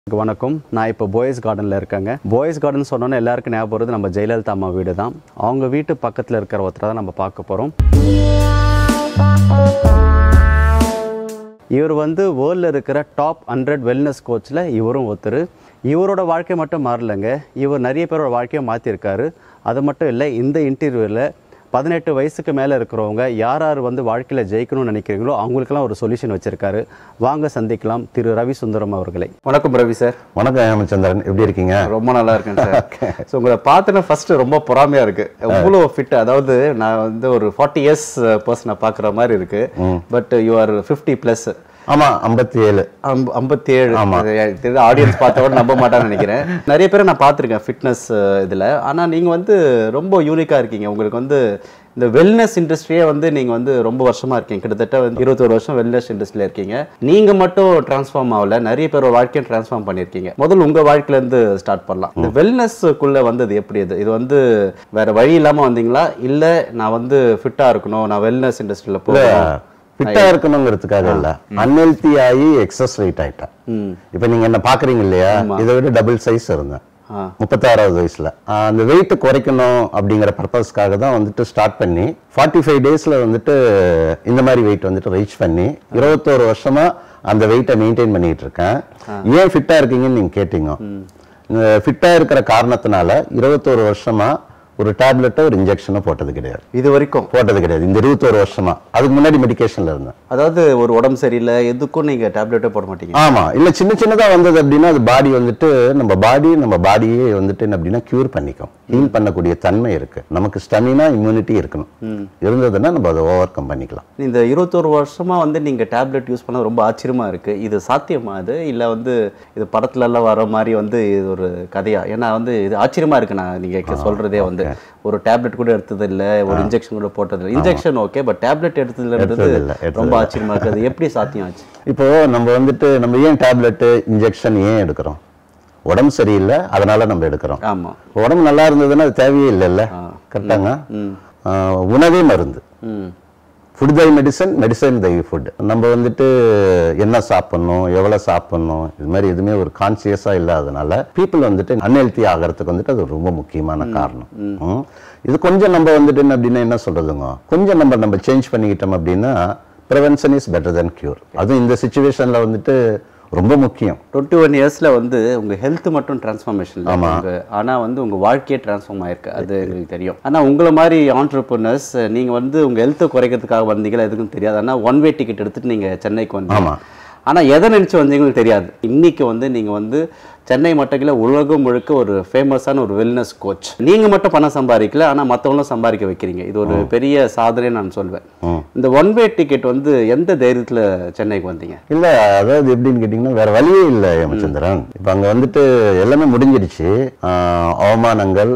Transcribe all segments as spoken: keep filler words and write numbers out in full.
வணக்கம். நான் இப்போ பாய்ஸ் கார்டனில் இருக்கேங்க. பாய்ஸ் கார்டன் சொன்னோன்னே எல்லாருக்கும் ஞாபகம் வருது நம்ம ஜெயலலிதா அம்மா வீடு தான். அவங்க வீட்டு பக்கத்தில் இருக்கிற ஒருத்தரை தான் நம்ம பார்க்க போகிறோம். இவர் வந்து வேர்ல்டில் இருக்கிற டாப் ஹண்ட்ரட் வெல்னஸ் கோச்சில் இவரும் ஒருத்தர். இவரோட வாழ்க்கை மட்டும் மாறலைங்க, இவர் நிறைய பேரோட வாழ்க்கையை மாற்றிருக்காரு. அது மட்டும் இல்லை, இந்த இன்டர்வியூவில் பதினெட்டு வயசுக்கு மேலே இருக்கிறவங்க யார் யார் வந்து வாழ்க்கையில் ஜெயிக்கணும்னு நினைக்கிறீங்களோ அவங்களுக்கெல்லாம் ஒரு சொல்யூஷன் வச்சுருக்காரு. வாங்க சந்திக்கலாம் திரு ரவி சுந்தரம் அவர்களை. வணக்கம் ரவி சார். வணக்கம் ஹேமச்சந்திரன், எப்படி இருக்கீங்க? ரொம்ப நல்லா இருக்கேன் சார். ஸோ உங்களை பார்த்தோன்னா ஃபஸ்ட்டு ரொம்ப பொறாமையாக இருக்குது. எவ்வளோ ஃபிட், அதாவது நான் வந்து ஒரு ஃபார்ட்டி இயர்ஸ் பர்சனை பார்க்குற மாதிரி இருக்குது. But you are fifty plus. ஆமா, ஐம்பத்தி ஏழு ஐம்பத்தி ஏழு ஆடியன்ஸ் பார்த்தவரை நம்ப மாட்டான்னு நினைக்கிறேன். நிறைய பேரை நான் பார்த்துருக்கேன் ஃபிட்னஸ் இதில். ஆனால் நீங்கள் வந்து ரொம்ப யூனிக்காக இருக்கீங்க. உங்களுக்கு வந்து இந்த வெல்னஸ் இண்டஸ்ட்ரியே வந்து நீங்கள் வந்து ரொம்ப வருஷமாக இருக்கீங்க. கிட்டத்தட்ட வந்து இருபத்தொரு வருஷம் வெல்னஸ் இண்டஸ்ட்ரியில் இருக்கீங்க. நீங்கள் மட்டும் டிரான்ஸ்ஃபார்ம் ஆகல, நிறைய பேரோட வாழ்க்கையை டிரான்ஸ்ஃபார்ம் பண்ணியிருக்கீங்க. முதல்ல உங்கள் வாழ்க்கையிலேருந்து ஸ்டார்ட் பண்ணலாம். இந்த வெல்னஸ்க்குள்ளே வந்தது எப்படி? இது இது வந்து வேறு வழி இல்லாமல் வந்தீங்களா, இல்லை நான் வந்து ஃபிட்டாக இருக்கணும், நான் வெல்னஸ் இண்டஸ்ட்ரியில் போகிறேன் ஃபிட்டா இருக்கணுங்கிறதுக்காக இல்ல, அன்ஹெல்தி ஆகி எக்ஸஸ் வெயிட் ஆயிட்டேன். இப்ப நீங்க என்ன பாக்குறீங்க இல்லையா, இதை விட டபுள் சைஸ் இருந்தேன் முப்பத்தாறாவது வயசுல. அந்த வெயிட் குறைக்கணும் அப்படிங்கிற பர்பஸ்க்காக தான் வந்துட்டு ஸ்டார்ட் பண்ணி ஃபார்ட்டி ஃபைவ் டேஸ்ல வந்துட்டு இந்த மாதிரி வெயிட் வந்துட்டு ரீச் பண்ணி இருபத்தோரு வருஷமா அந்த வெயிட்டை மெயின்டைன் பண்ணிட்டு இருக்கேன். ஏன் ஃபிட்டா இருக்கீங்கன்னு நீங்க கேட்டீங்க. ஃபிட்டா இருக்கிற காரணத்தினால இருபத்தோரு வருஷமா ஒரு டேப்லெட்டோ ஒரு இன்ஜெக்ஷனோ போட்டது கிடையாது. இது வரைக்கும் போட்டது கிடையாது இந்த இருபத்தோரு வருஷமா. அதுக்கு முன்னாடி மெடிக்கேஷன்ல இருந்தேன். அதாவது ஒரு உடம்பு சரியில்லை எதுக்கும் நீங்க டேப்லெட்டே போட மாட்டீங்க? ஆமா, இல்ல சின்ன சின்னதா வந்தது அப்படின்னா அது பாடி வந்துட்டு நம்ம பாடி நம்ம பாடியே வந்துட்டு என்ன அப்படின்னா கியூர் பண்ணிக்கும். ஹீல் பண்ணக்கூடிய தன்மை இருக்கு. நமக்கு ஸ்டெமினா இம்யூனிட்டி இருக்கணும். இருந்ததுன்னா நம்ம அதை ஓவர் கம் பண்ணிக்கலாம். இந்த இருபத்தோரு வருஷமா வந்து நீங்க டேப்லெட் யூஸ் பண்ண ரொம்ப ஆச்சரியமா இருக்கு. இது சாத்தியமா? அது இல்ல வந்து இது படத்துல எல்லாம் வர மாதிரி வந்து இது ஒரு கதையா? ஏன்னா வந்து இது ஆச்சரியமா இருக்கு. நான் நீங்க சொல்றதே வந்து ஒரு டேப்லெட் கூட எடுத்தது இல்ல, ஒரு இன்ஜெக்ஷன் கூட போட்டது இல்லை. இன்ஜெக்ஷன் ஓகே, பட் டேப்லெட் எடுத்ததுல இருந்தது ரொம்ப ஆச்சரியமா இருக்கு. அது எப்படி சாத்தியம் ஆச்சு? இப்போ நம்ம வந்துட்டு நம்ம ஏன் டேப்லெட் இன்ஜெக்ஷன் ஏன் எடுக்கிறோம்? உடம்பு சரியில்லை, அதனால நம்ம எடுக்கிறோம். ஆமா, உடம்பு நல்லா இருந்ததுன்னா அது தேவையே இல்லைல்ல. கரெக்டாங்க. உணவே மருந்து. Food thy medicine, medicine thy food. நம்ம வந்துட்டு என்ன சாப்பிடணும், எவ்வளோ சாப்பிடணும், இது மாதிரி எதுவுமே ஒரு கான்சியஸாக இல்லாதனால பீப்புள் வந்துட்டு அன்ஹெல்த்தி ஆகிறதுக்கு வந்துட்டு அது ரொம்ப முக்கியமான காரணம். இது கொஞ்சம் நம்ம வந்துட்டு என்ன அப்படின்னா என்ன சொல்றதுங்க, கொஞ்சம் நம்ம நம்ம சேஞ்ச் பண்ணிக்கிட்டோம் அப்படின்னா prevention is better than cure. அதுவும் இந்த சுச்சுவேஷனில் வந்துட்டு ரொம்ப முக்கியம். டுவெண்ட்டி ஒன் இயர்ஸ்ல வந்து உங்க ஹெல்த் மட்டும் டிரான்ஸ்ஃபார்மேஷன். ஆமா, ஆனா வந்து உங்க வாழ்க்கையே டிரான்ஸ்ஃபார்ம் ஆயிருக்கு, அது எங்களுக்கு தெரியும். ஆனா உங்களை மாதிரி ஆண்டர்பிரினர்ஸ் நீங்க வந்து உங்க ஹெல்த்தை குறைக்கிறதுக்காக வந்தீங்களா எதுக்கும் தெரியாது. ஆனா ஒன் வே டிக்கெட் எடுத்துட்டு நீங்க சென்னைக்கு வந்தீங்க. ஆனா எதை நினைச்சு வந்தீங்கன்னு தெரியாது. இன்னைக்கு வந்து நீங்க வந்து சென்னை மட்டும் உலகம் முழுக்க ஒரு ஃபேமஸான ஒரு வெல்னஸ் கோச். நீங்க மட்டும் பணம் சம்பாதிக்கல, ஆனா மற்றவங்களும் சம்பாதிக்க வைக்கிறீங்க. இது ஒரு பெரிய சாதனை நான் சொல்வேன். இந்த ஒன் வே டிக்கெட் வந்து எந்த தைரியத்துல சென்னைக்கு வந்தீங்க? இல்ல, அதாவது எப்படின்னு கேட்டீங்கன்னா வேற வழியே இல்லை ஹேமச்சந்திரன். இப்ப அங்க வந்துட்டு எல்லாமே முடிஞ்சிடுச்சு. அவமானங்கள்,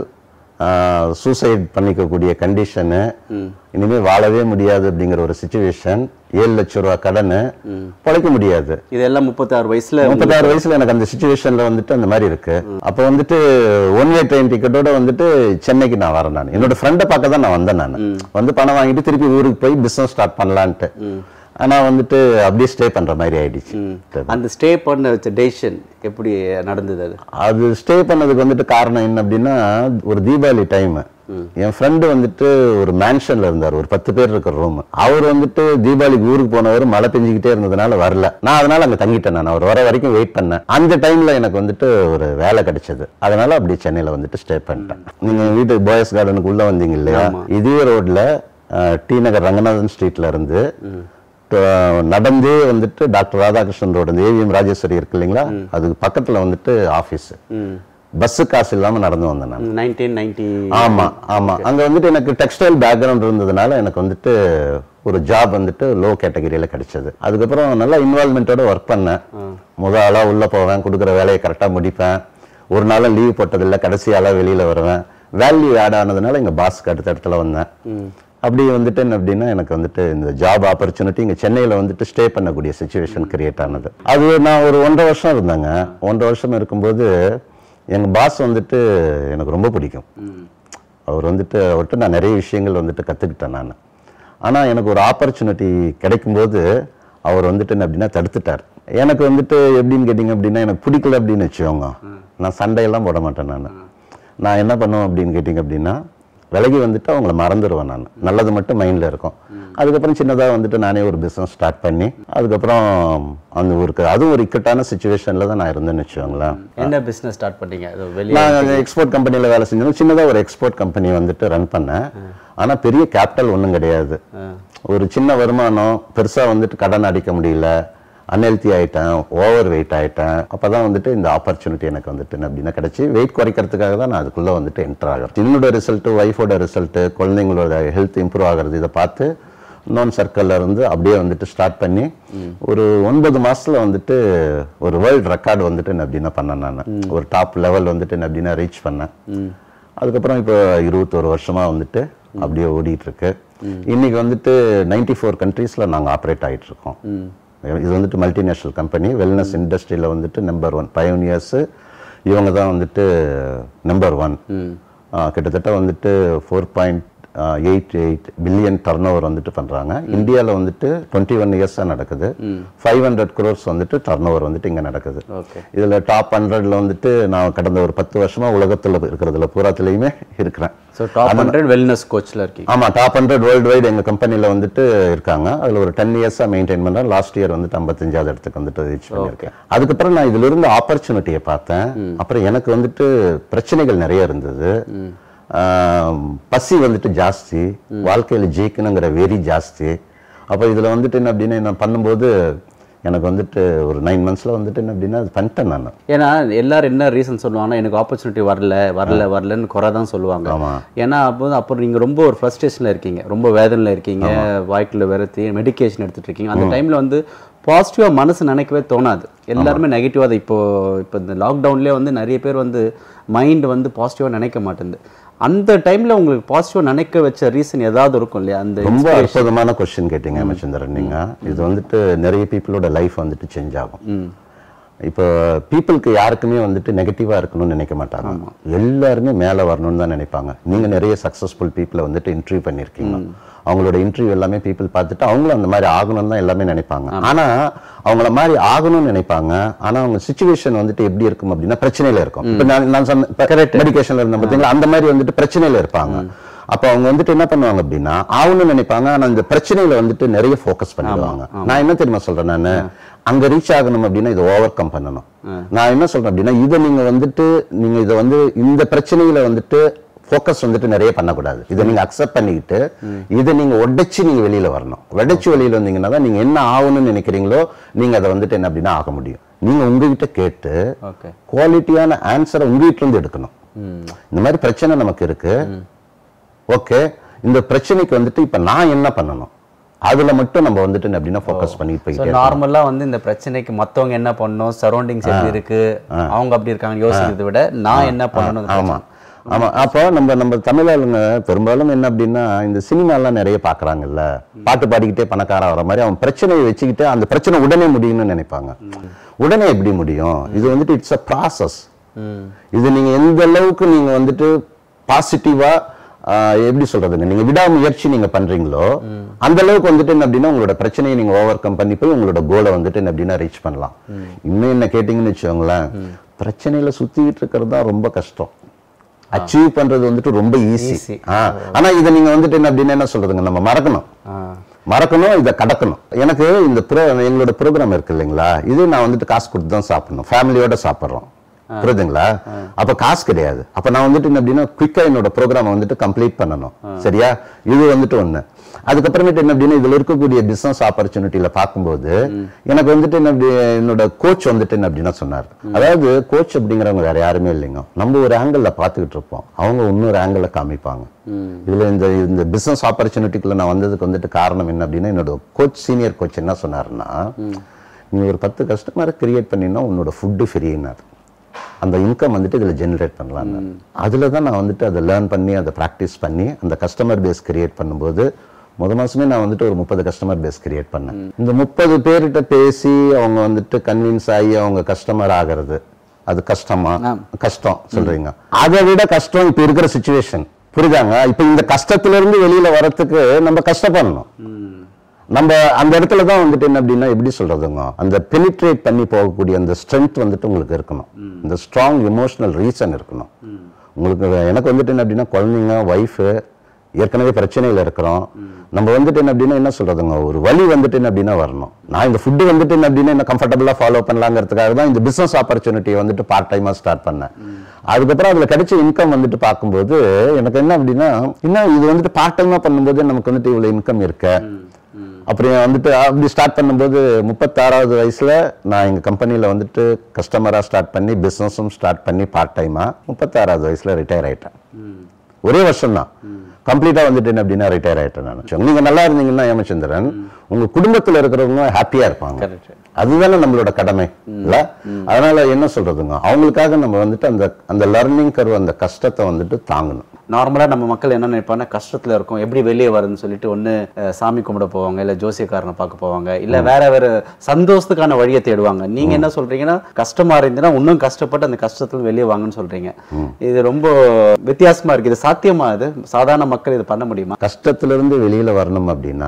சூசைட் பண்ணிக்கக்கூடிய கண்டிஷனு, இனிமே வாழவே முடியாது அப்படிங்கிற ஒரு சிச்சுவேஷன், ஏழு லட்சம் ரூபாய் கடனு, பழைக்க முடியாது. இதெல்லாம் முப்பத்தாறு வயசுல முப்பத்தாறு வயசுல எனக்கு அந்த சிச்சுவேஷன்ல வந்துட்டு அந்த மாதிரி இருக்கு. அப்ப வந்துட்டு ஒன் வே ட்ரெயின் டிக்கெட்டோட வந்துட்டு சென்னைக்கு நான் வரேன். நான் என்னோட ஃப்ரெண்டை பார்க்க தான் நான் வந்தேன். நான் வந்து பணம் வாங்கிட்டு திருப்பி ஊருக்கு போய் பிசினஸ் ஸ்டார்ட் பண்ணலான்ட்டு. ஆனா வந்துட்டு அப்படியே ஸ்டே பண்ற மாதிரி ஆயிடுச்சு. அந்த ஸ்டே பண்ண வச்ச டெசிஷன் எப்படி நடந்தது? அது அது ஸ்டே பண்ணதுக்கு வந்துட்டு காரணம் என்ன அப்படின்னா, ஒரு தீபாவளி டைம் என் ஃப்ரெண்டு வந்துட்டு ஒரு மேன்ஷன்ல இருந்தார், ஒரு பத்து பேர் இருக்கிற ரூம். அவர் வந்துட்டு தீபாவளிக்கு ஊருக்கு போனவர் மழை பெஞ்சுக்கிட்டே இருந்ததுனால வரல. நான் அதனால அங்க தங்கிட்டேன். நான் அவர் வர வரைக்கும் வெயிட் பண்ணேன். அந்த டைம்ல எனக்கு வந்துட்டு ஒரு வேலை கிடைச்சது. அதனால அப்படி சென்னையில வந்துட்டு ஸ்டே பண்ணிட்டேன். நீங்க வீட்டு பாய்ஸ் கார்டனுக்கு உள்ள வந்தீங்க இல்லையா, இதே ரோட்ல டி நகர் ரங்கநாதன் ஸ்ட்ரீட்ல இருந்து நடந்தே வந்துட்டு டாக்டர் ராதாகிருஷ்ணன் ரோடு, ஏவிஎம் ராஜேஸ்வரி இருக்கு இல்லைங்களா, அதுக்கு பக்கத்துல வந்துட்டு ஆபீஸ். பஸ் காசு இல்லாம நடந்து வந்தேன் நான். நைன்டீன் நைன்டி ஆமா ஆமா. அங்க வந்துட்டு எனக்கு டெக்ஸ்டைல் பேக்ரவுண்ட் இருந்ததுனால எனக்கு வந்துட்டு ஒரு ஜாப் வந்துட்டு லோ கேட்டகரியில கிடைச்சது. அதுக்கப்புறம் நல்லா இன்வால்மெண்டோட ஒர்க் பண்ணேன். முத ஆளா உள்ள போவேன், கொடுக்குற வேலையை கரெக்டா முடிப்பேன். ஒரு நாளும் லீவ் போட்டதில்லை, கடைசி ஆளா வெளியில வருவேன். வேல்யூ ஆட் ஆனதுனால எங்க பாஸ்க்கு அடுத்த இடத்துல வந்தேன். அப்படி வந்துட்டு என்ன அப்படின்னா எனக்கு வந்துட்டு இந்த ஜாப் ஆப்பர்ச்சுனிட்டி இங்கே சென்னையில் வந்துட்டு ஸ்டே பண்ணக்கூடிய சுச்சுவேஷன் கிரியேட் ஆனது. அது நான் ஒரு ஒன்றரை வருஷம் இருந்தேங்க. ஒன்றரை வருஷம் இருக்கும்போது எங்கள் பாஸ் வந்துட்டு எனக்கு ரொம்ப பிடிக்கும். அவர் வந்துட்டு அவர்கிட்ட நான் நிறைய விஷயங்கள் வந்துட்டு கற்றுக்கிட்டேன் நான். ஆனால் எனக்கு ஒரு ஆப்பர்ச்சுனிட்டி கிடைக்கும்போது அவர் வந்துட்டு என்ன அப்படின்னா தடுத்துட்டார். எனக்கு வந்துட்டு எப்படின்னு கேட்டிங்க அப்படின்னா எனக்கு பிடிக்கல அப்படின்னு வச்சுக்கோங்க, நான் சண்டையெல்லாம் போட மாட்டேன். நான் நான் என்ன பண்ணுவேன் அப்படின்னு கேட்டிங்க அப்படின்னா விலகி வந்துட்டு அவங்கள மறந்துடுவேன். நான் நல்லது மட்டும் மைண்டில் இருக்கும். அதுக்கப்புறம் சின்னதாக வந்துட்டு நானே ஒரு பிஸ்னஸ் ஸ்டார்ட் பண்ணி அதுக்கப்புறம் அந்த ஒரு அதுவும் ஒரு இக்கட்டான சுச்சுவேஷனில் தான் நான் இருந்தேன்னு வச்சுக்கோங்களேன். என்ன பிஸ்னஸ் ஸ்டார்ட் பண்ணீங்க? நான் எக்ஸ்போர்ட் கம்பெனியில் வேலை செஞ்சேன். சின்னதாக ஒரு எக்ஸ்போர்ட் கம்பெனி வந்துட்டு ரன் பண்ணேன். ஆனால் பெரிய கேபிட்டல் ஒன்றும் கிடையாது. ஒரு சின்ன வருமானம், பெருசாக வந்துட்டு கடன் அடிக்க முடியல, அன்ஹெல்த்தி ஆகிட்டேன், ஓவர் வெயிட் ஆகிட்டேன். அப்போ தான் வந்துட்டு இந்த ஆப்பர்ச்சுனிட்டி எனக்கு வந்துட்டு அப்படின்னா கிடச்சி வெயிட் குறைக்கிறதுக்காக தான் நான் அதுக்குள்ளே வந்துட்டு என்டர் ஆகிறேன். என்னோட ரிசல்ட்டு, ஒய்ஃபோட ரிசல்ட்டு, குழந்தைங்களோட ஹெல்த் இம்ப்ரூவ் ஆகிறது இதை பார்த்து நோன் சர்க்கிளில் இருந்து அப்படியே வந்துட்டு ஸ்டார்ட் பண்ணி ஒரு ஒன்பது மாதத்தில் வந்துட்டு ஒரு வேர்ல்டு ரெக்கார்டு வந்துட்டு என்ன அப்படின்னா பண்ணேன். நான் ஒரு டாப் லெவல் வந்துட்டு என்ன அப்படின்னா ரீச் பண்ணேன். அதுக்கப்புறம் இப்போ இருபத்தோரு வருஷமாக வந்துட்டு அப்படியே ஓடிட்டு இருக்கு. இன்னைக்கு வந்துட்டு நைன்டி ஃபோர் கண்ட்ரீஸில் நாங்கள் ஆப்ரேட் ஆகிட்டு இருக்கோம். இது வந்துட்டு மல்டிநேஷனல் கம்பெனி, வெல்னஸ் இண்டஸ்ட்ரியில் வந்துட்டு நம்பர் ஒன் பயோனியர்ஸு இவங்க தான் வந்துட்டு நம்பர் ஒன். கிட்டத்தட்ட வந்துட்டு four point eight eight billion turn over வந்துட்டு பண்ணுறாங்க. இந்தியாவில் வந்துட்டு டுவெண்ட்டி ஒன் இயர்ஸாக நடக்குது. ஃபைவ் ஹண்ட்ரட் க்ரோர்ஸ் வந்துட்டு டர்ன் ஓவர் வந்துட்டு இங்கே நடக்குது. இதில் டாப் ஹண்ட்ரட்ல வந்துட்டு நான் கடந்த ஒரு பத்து வருஷமாக உலகத்தில் இருக்கிறதுல பூராத்துலேயுமே இருக்கிறேன். ஸோ டாப் ஹண்ட்ரட் வெல்னஸ் கோச்சில் இருக்கீங்க? ஆமாம், டாப் ஹண்ட்ரட் வேர்ல்டு வைடு எங்கள் கம்பெனியில் வந்துட்டு இருக்காங்க. அதில் ஒரு டென் இயர்ஸாக மெயின்டைன் பண்ணுறேன். லாஸ்ட் இயர் வந்துட்டு ஐம்பத்தஞ்சாவது இடத்துக்கு வந்துட்டு ரீச் பண்ணியிருக்கேன். அதுக்கப்புறம் நான் இதில் இருந்து ஆப்பர்ச்சுனிட்டியை பார்த்தேன். அப்புறம் எனக்கு வந்துட்டு பிரச்சனைகள் நிறைய இருந்தது. பசி வந்துட்டு ஜாஸ்தி, வாழ்க்கையில் ஜெயிக்கணுங்கிற வெறி ஜாஸ்தி. அப்போ இதில் வந்துட்டு என்ன அப்படின்னா நான் பண்ணும்போது எனக்கு வந்துட்டு ஒரு நைன் மந்த்ஸில் வந்துட்டு என்ன அப்படின்னா அது பண்ணிட்டேன் நான். ஏன்னா எல்லாரும் என்ன ரீசன் சொல்லுவாங்கன்னா எனக்கு ஆப்பர்ச்சுனிட்டி வரல வரல வரலன்னு குறை தான் சொல்லுவாங்க. ஏன்னா அப்போ அப்புறம் நீங்கள் ரொம்ப ஒரு ஃப்ரஸ்ட்ரேஷனில் இருக்கீங்க, ரொம்ப வேதனையில் இருக்கீங்க, வாய்க்குள்ள வெறுத்தி மெடிக்கேஷன் எடுத்துகிட்டு இருக்கீங்க. அந்த டைமில் வந்து பாசிட்டிவாக மனசு நினைக்கவே தோணாது. எல்லாருமே நெகட்டிவாக தான். இப்போ இப்போ இந்த லாக்டவுன்லேயே வந்து நிறைய பேர் வந்து மைண்ட் வந்து பாசிட்டிவாக நினைக்க மாட்டேங்குது. அந்த டைமில் உங்களுக்கு பாசிட்டிவாக நினைக்க வச்ச ரீசன் ஏதாவது இருக்கும் இல்லையா? அந்த ரொம்ப அற்புதமான கொஸ்டின் கேட்டீங்க மச்சந்திரன். நீங்கள் இது வந்துட்டு நிறைய பீப்புளோட லைஃப் வந்துட்டு சேஞ்ச் ஆகும். இப்போ பீப்புளுக்கு யாருக்குமே வந்துட்டு நெகட்டிவாக இருக்கணும்னு நினைக்க மாட்டாங்க. எல்லாருமே மேலே வரணும்னு தான் நினைப்பாங்க. நீங்கள் நிறைய சக்ஸஸ்ஃபுல் பீப்புளை வந்துட்டு இன்டர்வியூ பண்ணியிருக்கீங்க. அவங்களோட இன்டர்வியூ எல்லாமே பீப்புள் பார்த்துட்டு அவங்களும் அந்த மாதிரி ஆகணும்னு தான் எல்லாமே நினைப்பாங்க. ஆனால் அவங்கள மாதிரி ஆகணும்னு நினைப்பாங்க. ஆனால் அவங்க சுச்சுவேஷன் வந்துட்டு எப்படி இருக்கும் அப்படின்னா பிரச்சனையில இருக்கும். இப்போ நான் நான் சொன்ன மெடிக்கேஷன்ல இருந்த பார்த்தீங்களா, அந்த மாதிரி வந்துட்டு பிரச்சனையில இருப்பாங்க. அப்போ அவங்க வந்துட்டு என்ன பண்ணுவாங்க அப்படின்னா ஆகணும்னு நினைப்பாங்க. ஆனால் இந்த பிரச்சனையில வந்துட்டு நிறைய ஃபோக்கஸ் பண்ணிடுவாங்க. நான் என்ன தெரியுமா சொல்றேன், நான் அங்க ரீச் ஆகணும் அப்படின்னா இதை ஓவர் கம் பண்ணணும். நான் என்ன சொல்றேன் அப்படின்னா இதை நீங்க வந்துட்டு நீங்க இதை வந்து இந்த பிரச்சனையில வந்துட்டு ஃபோக்கஸ் வந்துட்டு நிறைய பண்ணக்கூடாது. இதை நீங்க அக்செப்ட் பண்ணிக்கிட்டு இதை நீங்க உடைச்சு நீங்க வெளியில வரணும். உடைச்சு வெளியில வந்தீங்கன்னா தான் நீங்க என்ன ஆகணும்னு நினைக்கிறீங்களோ நீங்க அதை வந்துட்டு என்ன அப்படின்னா ஆக முடியும். நீங்க உங்ககிட்ட கேட்டு குவாலிட்டியான ஆன்சரை உங்ககிட்ட இருந்து எடுக்கணும். இந்த மாதிரி பிரச்சனை நமக்கு இருக்கு, ஓகே, இந்த பிரச்சனைக்கு வந்துட்டு இப்ப நான் என்ன பண்ணணும், அதுல மட்டும் நம்ம வந்துட்டு அப்படின்னா ஃபோக்கஸ் பண்ணி போயிட்டே. நார்மலா வந்து இந்த பிரச்சனைக்கு மத்தவங்க என்ன பண்ணணும், சரௌண்டிங்ஸ் எப்படி இருக்கு, அவங்க அப்படி இருக்காங்க யோசிக்கிறதை விட நான் என்ன பண்ணணும். ஆமா ஆமா. அப்போ நம்ம நம்ம தமிழ் ஆளுங்க பெரும்பாலும் என்ன அப்படின்னா இந்த சினிமாலாம் நிறைய பாக்குறாங்கல்ல, பாட்டு பாடிக்கிட்டே பணக்காரன் வர மாதிரி அவன் பிரச்சனையை வச்சுக்கிட்டு அந்த பிரச்சனை உடனே முடியும்னு நினைப்பாங்க. உடனே எப்படி முடியும்? இது வந்துட்டு இட்ஸ் அ ப்ராசஸ். இது நீங்க எந்த அளவுக்கு நீங்க வந்துட்டு பாசிட்டிவா எப்படி சொல்றதுங்க, நீங்க விடாமுயற்சி நீங்க பண்றீங்களோ அந்த அளவுக்கு வந்துட்டு என்ன அப்படின்னா உங்களோட பிரச்சனையை நீங்க ஓவர் கம் பண்ணி போய் உங்களோட கோலை வந்துட்டு என்ன அப்படின்னா ரீச் பண்ணலாம். இன்னும் என்ன கேட்டீங்கன்னு வச்சுக்கோங்களேன், பிரச்சனையில சுத்திட்டு இருக்கிறது தான் ரொம்ப கஷ்டம். அச்சீவ் பண்றது வந்துட்டு ரொம்ப ஈஸி. ஆனா இதை நீங்க வந்துட்டு என்ன அப்படின்னு என்ன சொல்றதுங்க, நம்ம மறக்கணும் மறக்கணும் இதை கடக்கணும். எனக்கு இந்த எங்களோட ப்ரோக்ராம் இருக்கு இல்லைங்களா, இது நான் வந்துட்டு காசு கொடுத்து தான் சாப்பிடணும், ஃபேமிலியோட சாப்பிட்றோம், புரியுதுங்களா? அப்ப காசு கிடையாது. அப்ப நான் வந்துட்டு என்ன அப்படின்னா குயிக்கா என்னோட ப்ரோக்ராம் வந்துட்டு கம்ப்ளீட் பண்ணணும். சரியா? இது வந்துட்டு ஒண்ணு. அதுக்கப்புறமேட்டு என்ன அப்படின்னா இதுல இருக்கக்கூடிய பிசினஸ் ஆப்பர்ச்சுனிட்டியில பார்க்கும்போது எனக்கு வந்துட்டு என்ன என்னோட கோச் வந்துட்டு என்ன அப்படின்னா சொன்னார், அதாவது கோச் அப்படிங்கிறவங்க வேற யாருமே இல்லைங்க, நம்ம ஒரு ஆங்கிள் பார்த்துக்கிட்டு இருப்போம், அவங்க இன்னொரு ஆங்கிள் காமிப்பாங்க. இதுல இந்த இந்த பிசினஸ் ஆப்பர்ச்சுனிட்டிக்குள்ள நான் வந்ததுக்கு வந்துட்டு காரணம் என்ன அப்படின்னா என்னோட கோச், சீனியர் கோச் என்ன சொன்னாருன்னா, நீ ஒரு பத்து கஸ்டமரை கிரியேட் பண்ணினா உன்னோட ஃபுட்டு ஃப்ரீனார், அந்த இன்கம் வந்துட்டு இதில் ஜென்ரேட் பண்ணலாம். அதில் தான் நான் வந்துட்டு அதை லேர்ன் பண்ணி அதை ப்ராக்டிஸ் பண்ணி அந்த கஸ்டமர் பேஸ் கிரியேட் பண்ணும்போது முத மாசமே நான் வந்துட்டு ஒரு முப்பது கஸ்டமர் பேஸ் கிரியேட் பண்ணேன். இந்த முப்பது பேர்கிட்ட பேசி அவங்க வந்துட்டு கன்வின்ஸ் ஆகி அவங்க கஸ்டமர் ஆகிறது அது கஷ்டமா? கஷ்டம் சொல்றீங்க. அதை விட கஷ்டம் இப்ப இருக்கிற சிச்சுவேஷன், புரியுதாங்க? இப்ப இந்த கஷ்டத்துல இருந்து வெளியில வரத்துக்கு நம்ம கஷ்டப்படணும். நம்ம அந்த இடத்துல தான் வந்துட்டு என்ன அப்படின்னா எப்படி சொல்றதுங்க, அந்த பெனிட்ரேட் பண்ணி போகக்கூடிய அந்த ஸ்ட்ரென்த் வந்துட்டு உங்களுக்கு இருக்கணும், இந்த ஸ்ட்ராங் எமோஷனல் ரீசன் இருக்கணும் உங்களுக்கு. எனக்கு வந்துட்டு என்ன அப்படின்னா குழந்தைங்க, ஒய்ஃபு, ஏற்கனவே பிரச்சனையில் இருக்கிறோம். நம்ம வந்துட்டு என்ன அப்படின்னா என்ன சொல்றதுங்க, ஒரு வழி வந்துட்டு என்ன அப்படின்னா வரணும். நான் இந்த ஃபுட்டு வந்துட்டு என்ன அப்படின்னா என்ன கம்ஃபர்டபுளாக ஃபாலோ பண்ணலாங்கிறதுக்காக தான் இந்த பிசினஸ் ஆப்பர்ச்சுனிட்டியை வந்துட்டு பார்ட் டைமாக ஸ்டார்ட் பண்ணேன். அதுக்கப்புறம் அதில் கிடைச்ச இன்கம் வந்துட்டு பார்க்கும்போது எனக்கு என்ன அப்படின்னா, இன்னும் இது வந்துட்டு பார்ட் டைமாக பண்ணும்போது நமக்கு வந்துட்டு இவ்வளோ இன்கம் இருக்க. அப்புறம் வந்துட்டு அப்படி ஸ்டார்ட் பண்ணும்போது முப்பத்தாறாவது வயசுல நான் எங்க கம்பெனியில வந்துட்டு கஸ்டமரா ஸ்டார்ட் பண்ணி பிசினஸும் ஸ்டார்ட் பண்ணி பார்ட் டைமா முப்பத்தாறாவது வயசுல ரிட்டையர் ஆயிட்டேன். ஒரே வருஷம் தான் கம்ப்ளீட்டா வந்துட்டு என்ன அப்படின்னா ரிட்டையர் ஆயிட்டேன் நான். நீங்க நல்லா இருந்தீங்கன்னா ஏமச்சந்திரன், உங்க குடும்பத்துல இருக்கிறவங்க ஹாப்பியா இருப்பாங்க. அதுதானே நம்மளோட கடமை இல்ல? அதனால என்ன சொல்றதுங்க, அவங்களுக்காக நம்ம வந்துட்டு அந்த அந்த லர்னிங் கர்வ், அந்த கஷ்டத்தை வந்துட்டு தாங்கணும். நார்மலா நம்ம மக்கள் என்ன நினைப்பாங்கன்னா, கஷ்டத்துல இருக்கும் எப்படி வெளியே வருதுன்னு சொல்லிட்டு ஒண்ணு சாமி கும்பிட போவாங்க, இல்ல ஜோசியக்காரனை பார்க்க போவாங்க, இல்ல வேற வேற சந்தோஷத்துக்கான வழியை தேடுவாங்க. நீங்க என்ன சொல்றீங்கன்னா, கஷ்டமா இருந்தீங்கன்னா இன்னும் கஷ்டப்பட்டு அந்த கஷ்டத்துல வெளியே வாங்கன்னு சொல்றீங்க. இது ரொம்ப வித்தியாசமா இருக்கு. இது சாத்தியமா? இது சாதாரண மக்கள் இது பண்ண முடியுமா? கஷ்டத்துல இருந்து வெளியில வரணும் அப்படின்னா